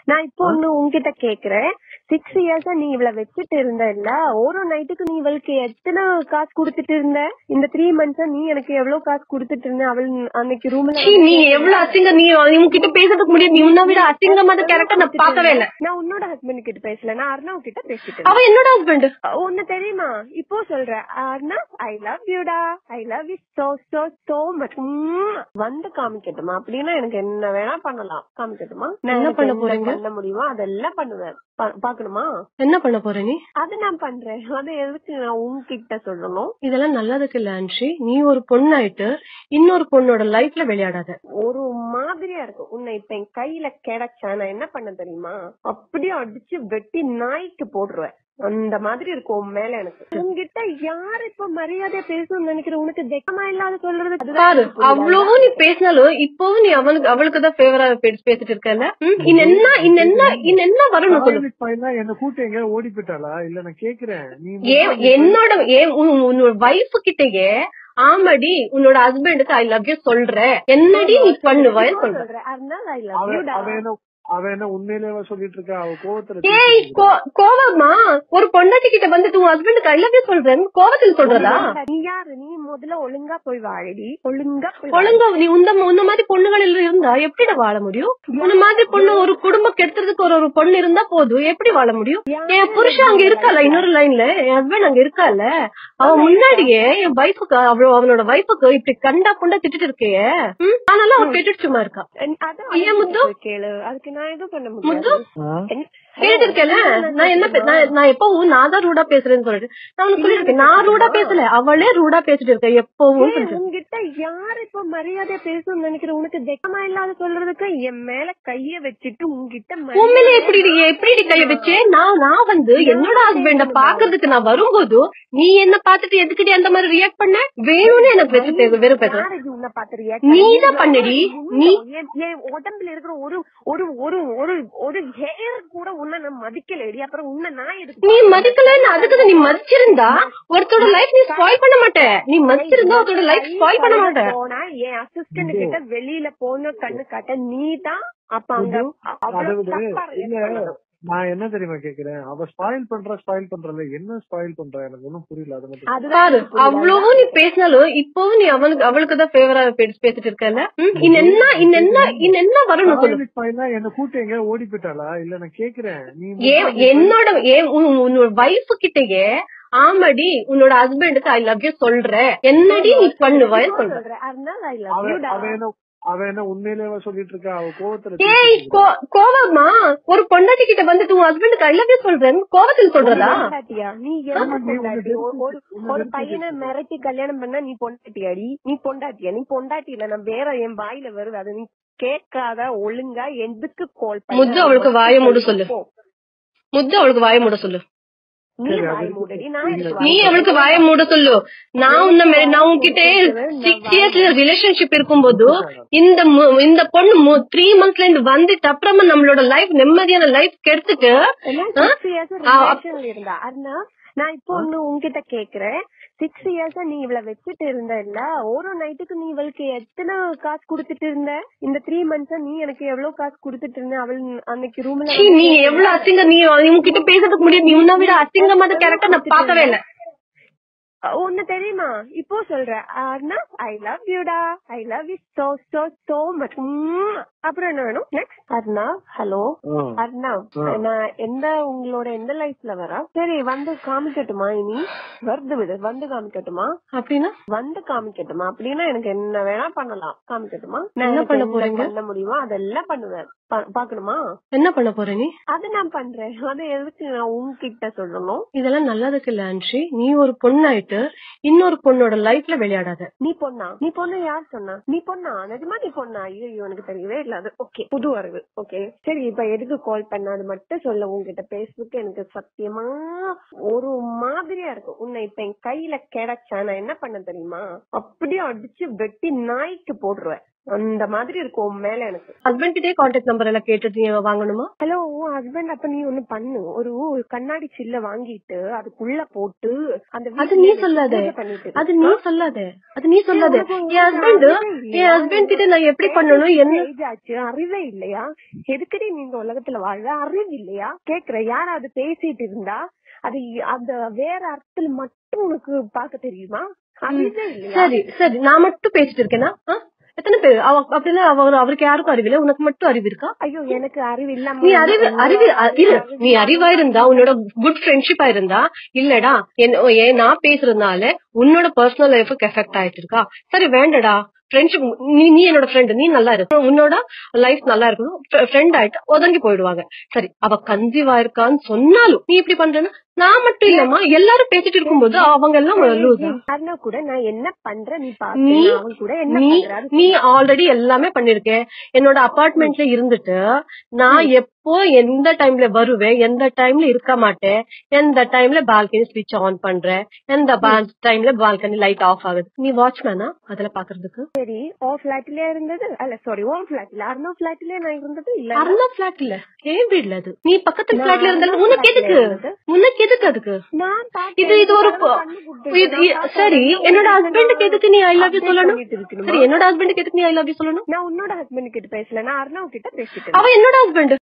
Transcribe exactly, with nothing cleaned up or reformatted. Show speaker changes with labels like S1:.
S1: நான் இப்போ ஒண்ணு உன்கிட்ட கேக்குறேன். சிக்ஸ் இயர்ஸா நீ இவள வச்சுட்டு இருந்த இல்ல, ஒரு நைட்டுக்கு நீ இவளுக்கு எத்தனை காசு குடுத்துட்டு இருந்த? இந்த த்ரீ மந்த்ஸா நீ எனக்கு எவ்வளவு காசு குடுத்துட்டு இருந்த? அவள் அன்னைக்கு ரூம்ல
S2: நீ எவ்வளவு அசிங்க, நீ உன்கிட்ட பேசுறதுக்கு முடியாது. நீ உன்ன விட அசிங்கமா கேரக்டர் நான் பாக்கவே இல்ல.
S1: நான் உன்னோட ஹஸ்பண்ட் கிட்ட பேசல, நான் அர்ணவ் கிட்ட பேசிட்டு.
S2: அவ என்னோட ஹஸ்பண்ட்.
S1: ஒன்னு தெரியுமா? இப்போ சொல்றேன், அர்ணவ் ஐ லவ் யூடா, I love you so so so much. வந்து காமிக்கட்டுமா? அப்படின்னா எனக்கு என்ன வேணா பண்ணலாம். காமிக்கட்டுமா? நான் என்ன பண்ண போறேன்? பண்ண முடியுமா? அதெல்லாம் பண்ணுவேன். பாக்கணுமா? என்ன பண்ண போற நீ? அது நான் பண்றேன். அது எதுக்கு நான் உன்கிட்ட சொல்லணும்? இதெல்லாம் நல்லதுக்கு இல்ல அன்ஷி. நீ ஒரு பொண்ணாயிட்டு இன்னொரு பொண்ணோட லைஃப்ல விளையாடாத. ஒரு மாதிரியா இருக்கு. உன்னை இப்ப என் கையில கிடைச்சா நான் என்ன பண்ண தெரியுமா? அப்படியே அடிச்சு வெட்டி நாய்க்கு போடுருவேன். அந்த மாதிரி இருக்கும் மேல. எனக்கு உங்ககிட்ட யாரு இப்ப மரியாதையா பேசணும்னு நினைக்கிற? உனக்கு வெக்கமா இல்லாத சொல்றது பாரு.
S2: அவ்வளவு நீ பேசினாலும் இப்பவும் நீ அவனுக்கு அவளுக்குதான் ஃபேவரா பேசிட்டு இருக்கல. என்ன என்ன என்ன வரணும் சொல்லு.
S3: என்ன கூட்டு எங்க ஓடி போயிட்டாளா? இல்ல நான் கேக்குறேன்.
S2: என்னோட உன்னோட வைஃப் கிட்டயே ஆமாடி உன்னோட ஹஸ்பண்டுக்கு ஐ லவ் யூ சொல்ற, என்னடி நீ பண்ணுவ சொல்ற.
S3: அவ என்ன உண்மையிலேயே சொல்லிட்டு இருக்கா? அவ கோவத்துல.
S2: ஏய் கோவமா? ஒரு பொண்டாட்டி கிட்ட வந்து உன் ஹஸ்பண்டுக்கு ஐ லவ் யூ சொல்றேன் கோவத்துல சொல்றதா?
S1: நீ யாரு? நீ முதல்ல ஒழுங்கா போய் வாழடி. ஒழுங்கா
S2: ஒழுங்கா நீ உந்த உன்ன மாதிரி பொண்ணுகள் இருந்தா எப்படி வாழ முடியும்? உன்ன மாதிரி பொண்ணு ஒரு குடும்பம் கெடுத்துறதுக்கு ஒரு ஒரு பொண்ணு இருந்தா போதும். எப்படி வாழ முடியும்? என் புருஷன் அங்க இருக்கால, இன்னொரு லைன்ல என் ஹஸ்பண்ட் அங்க இருக்கால. அவன் முன்னாடியே என் வைஃபுக்கு அவ்வளவு அவனோட வைஃபுக்கு இப்படி கண்டா கொண்டா திட்டு இருக்கே. ஆனாலும் அவன் கேட்டுட்டு சும்மா இருக்கா. ஏன் முத்து
S1: கேளு. அதுக்கு நான் எதுவும் பண்ண
S2: முத்து கேட்டு இருக்கேன். நான் என்ன நான் எப்பவும் நான் தான் ரூடா பேசுறேன்னு சொல்லிட்டு நான் உனக்கு சொல்லிருக்கேன். நான் ரூடா பேசல, அவளே ரூடா பேசிட்டு இருக்கேன் எப்பவும்.
S1: உங்ககிட்ட யாரு இப்ப மரியாதையா பேசணும்னு நினைக்கிற? உனக்கு வெக்கமா இல்லாத சொல்றதுக்கு என் மேல கைய வச்சுட்டு உங்ககிட்ட
S2: உண்மையில எப்படி எப்படி கைய வச்சு நான் நான் வந்து என்னோட ஹஸ்பண்ட பாக்குறதுக்கு நான் வரும்போது நீ என்ன பாத்துட்டு எதுக்கிட்டே அந்த மாதிரி ரியாக்ட் பண்ண? வேணும்னு எனக்கு வச்சு வெறும் பேச நீதான் பண்ணடி. நீ
S1: என் உடம்புல இருக்கிற ஒரு ஒரு ஒரு ஒரு ஒரு ஹேர் கூட உன்ன நான் மதிக்கலடி. அப்புறம் உன்ன நான் எதுக்கு
S2: நீ மதிக்கல? அதுக்கு நீ மதிச்சிருந்தா ஒருத்தோட லைஃப் நீ ஸ்பாயில் பண்ண மாட்டே. நீ மதிச்சிருந்தா ஒருத்தோட லைஃப் ஸ்பாயில் பண்ண மாட்டே.
S1: போனா என் அசிஸ்டன்ட் கிட்ட வெளியில போன கண்ணு காட்ட நீ தான். அப்ப அங்க
S3: நான் என்ன தெரியுமா கேக்குறேன்? அவ ஸ்பாயில் பண்ற ஸ்பாயில் பண்றல என்ன ஸ்பாயில் பண்ற? எனக்கு ஒன்னும் புரியல. அது மட்டும்
S2: பாரு. அவ்வளவு நீ பேசினாலும் இப்பவும் நீ அவனுக்கு அவளுக்குதான் ஃபேவரா பேசிட்டு இருக்கல. என்ன என்ன என்ன வரணும் சொல்லு.
S3: என்ன கூட்டு எங்க ஓடி போயிட்டாளா? இல்ல நான் கேக்குறேன்.
S2: என்னோட உன்னோட வைஃப் கிட்டயே ஆமாடி உன்னோட ஹஸ்பண்டுக்கு ஐ லவ் யூ சொல்ற, என்னடி நீ பண்ணுவ சொல்ற.
S3: அவ என்ன உண்மையிலேயே சொல்லிட்டு இருக்கா? அவ கோவத்துல.
S2: ஏய் கோவமா? ஒரு பொண்டாட்டி கிட்ட வந்து உன் ஹஸ்பண்டுக்கு ஐ லவ் யூ சொல்றேன் கோவத்துல சொல்றதா?
S1: நீ ஒரு பையனை மிரட்டி கல்யாணம் பண்ணா நீ பொண்டாட்டியாடி? நீ பொண்டாட்டியா? நீ பொண்டாட்டி இல்ல. நான் வேற என் வாயில வருது. அது நீ கேட்காத. ஒழுங்கா எதுக்கு கால் பண்ண?
S2: முத்து அவளுக்கு வாய மூட சொல்லு. முத்து அவளுக்கு வாய மூட சொல்லு. நீ அவளுக்கு வாய மூட சொல்லு. நான் உன்ன நான் உன்கிட்ட சிக்ஸ் இயர்ஸ் ரிலேஷன்ஷிப் இருக்கும்போது இந்த இந்த பொண்ணு த்ரீ மந்த்ஸ்ல இருந்து வந்துட்டு அப்புறமா நம்மளோட லைஃப் நிம்மதியான லைஃப் கெடுத்துட்டு
S1: இருந்தா. அர்ணா நான் இப்போ ஒண்ணு உன்கிட்ட கேக்குறேன். சிக்ஸ் இயர்ஸா நீ இவள வச்சுட்டு இருந்த இல்ல, ஒரு நைட்டுக்கு நீ இவளுக்கு எத்தனை காசு குடுத்துட்டு இருந்த? இந்த த்ரீ மந்த்ஸா நீ எனக்கு எவ்வளவு காசு குடுத்துட்டு இருந்த? அவள் அன்னைக்கு ரூம்ல
S2: நீ எவ்வளவு அசிங்க, நீ உன்கிட்ட பேசுறதுக்கு முடியாது. நீ உன்ன விட அசிங்கமா கேரக்டர் நான் பாக்கவே இல்ல.
S1: ஒன்னு தெரியுமா? இப்போ சொல்றேன், அர்ணவ் ஐ லவ் யூடா, I love you so so so much. அப்புறம் என்ன வேணும் நெக்ஸ்ட்? அர்ணவ் ஹலோ அர்ணவ், நான் எந்த உங்களோட எந்த லைஃப்ல வரா? சரி வந்து காமிக்கட்டுமா? இனி வருது விடு, வந்து காமிக்கட்டுமா? அப்படின்னா வந்து காமிக்கட்டுமா? அப்படின்னா எனக்கு என்ன வேணா பண்ணலாம். காமிக்கட்டுமா? நான் என்ன பண்ண போறேன்? பண்ண முடியுமா? அதெல்லாம் பண்ணுவேன். பாக்கணுமா? என்ன பண்ண போற நீ? அது நான் பண்றேன். அது எதுக்கு நான் உன்கிட்ட சொல்லணும்? இதெல்லாம் நல்லதுக்கு இல்ல அன்ஷி. நீ ஒரு பொண்ணாயிட்டு இன்னொரு பொண்ணோட லைஃப்ல விளையாடாத. நீ பொண்ணா? நீ பொண்ணு யார் சொன்னா? நீ பொண்ணா? நிஜமா நீ பொண்ணா? ஐயோ எனக்கு தெரியவே இல்ல. அது ஓகே, புது அறிவு. ஓகே சரி, இப்ப எதுக்கு கால் பண்ண அது மட்டும் சொல்ல. உங்ககிட்ட பேசுறதுக்கு எனக்கு சத்தியமா ஒரு மாதிரியா இருக்கு. உன்னை இப்ப என் கையில கிடைச்சா நான் என்ன பண்ண தெரியுமா? அப்படியே அடிச்சு வெட்டி நாய்க்கு போடுருவேன். அந்த மாதிரி இருக்கும் உன் மேல எனக்கு.
S2: ஹஸ்பண்ட் கிட்டே கான்டாக்ட் நம்பர் எல்லாம் கேட்டுட்டு நீ வாங்கணுமா?
S1: ஹலோ உன் ஹஸ்பண்ட் அப்ப நீ ஒண்ணு பண்ணு, ஒரு கண்ணாடி சில்ல வாங்கிட்டு அதுக்குள்ள போட்டு அந்த
S2: அது நீ சொல்லாத, அது நீ சொல்லாத, அது நீ சொல்லாத. என் ஹஸ்பண்ட் என் ஹஸ்பண்ட் கிட்ட நான் எப்படி பண்ணணும் என்ன
S1: ஆச்சு? அறிவே இல்லையா? எதுக்கடி நீ இந்த உலகத்துல வாழ்ற? அறிவு இல்லையா? கேக்குற யாராவது பேசிட்டு இருந்தா அது அந்த வேற அர்த்தத்துல மட்டும் உனக்கு பாக்க தெரியுமா? அறிவே இல்லையா?
S2: சரி சரி, நான் மட்டும் பேசிட்டு இருக்கேனா? எத்தனை பேர் அப்படின்னா அவர் அவருக்கு யாருக்கும் அறிவில்ல, உனக்கு மட்டும் அறிவு இருக்கா?
S1: ஐயோ எனக்கு அறிவு இல்லாம
S2: நீ அறிவு அறிவு இல்ல, நீ அறிவா இருந்தா உன்னோட குட் ஃப்ரெண்ட்ஷிப்பா இருந்தா இல்லடா ஏன் நான் பேசுறதுனால உன்னோட பர்சனல் லைஃபுக்கு எஃபெக்ட் ஆயிட்டு இருக்கா? சரி வேண்டடா ஃப்ரெண்ட்ஷிப், நீ நீ என்னோட ஃப்ரெண்ட், நீ நல்லா இருக்கு, உன்னோட லைஃப் நல்லா இருக்கணும், ஃப்ரெண்ட் ஆயிட்டு ஒதுங்கி போயிடுவாங்க. சரி அவ கன்சீவ் ஆயிருக்கான்னு சொன்னாலும் நீ இப்படி பண்றேன்னா நான் மட்டும் இல்லம்மா எல்லாரும் பேசிட்டு இருக்கும்போது அவங்க எல்லாம்
S1: அர்ணவ் கூட நான் என்ன பண்றேன் நீ பாரு.
S2: நீ ஆல்ரெடி எல்லாமே பண்ணிருக்க. என்னோட அபார்ட்மெண்ட்ல இருந்துட்டு நான் எப்போ எந்த டைம்ல வருவேன், எந்த டைம்ல இருக்க மாட்டேன், எந்த டைம்ல பால்கனி ஸ்விட்ச் ஆன் பண்றேன், எந்த டைம்ல பால்கனி லைட் ஆஃப் ஆகுது. நீ வாட்ச்மேனா அதுல பாக்குறதுக்கு?
S1: சரி ஓ பிளாட்ல இருந்தது அல்ல, சாரி ஓ பிளாட்ல அர்ணவ் பிளாட்ல நான் இருந்தது இல்ல.
S2: அர்ணவ் பிளாட்ல ஏன் வீட்ல அது நீ பக்கத்து பிளாட்ல இருந்தாலும் உனக்கு எதுக்கு? உனக்கு எதுக்கு அதுக்கு? இது இது ஒரு சரி என்னோட ஹஸ்பண்டுக்கு எதுக்கு நீ ஐ லவ் யூ சொல்லணும்? சரி என்னோட ஹஸ்பண்டுக்கு எதுக்கு நீ ஐ லவ் யூ சொல்லணும்?
S1: நான் உன்னோட ஹஸ்பண்ட் கிட்ட பேசல, நான் அர்ணவ் கிட்ட பேசிட்டேன்.
S2: அவன் என்னோட ஹஸ்பண்ட்.